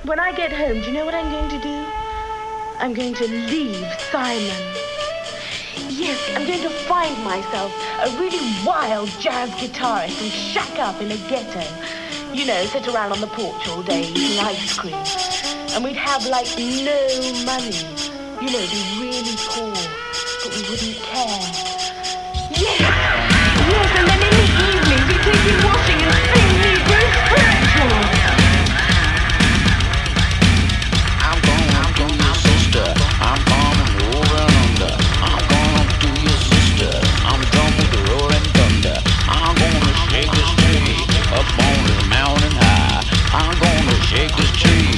When I get home, do you know what I'm going to do? I'm going to leave Simon. Yes, I'm going to find myself a really wild jazz guitarist and shack up in a ghetto. You know, sit around on the porch all day eating ice cream. And we'd have, like, no money. You know, be really poor, but we wouldn't care. Yes! Yes, and then in the evening, be taking washing and sing Negro spiritual. I'm gonna do your sister. I'm coming over and under. I'm gonna do your sister. I'm done with the roaring thunder. I'm gonna shake this tree up on the mountain high. I'm gonna shake this tree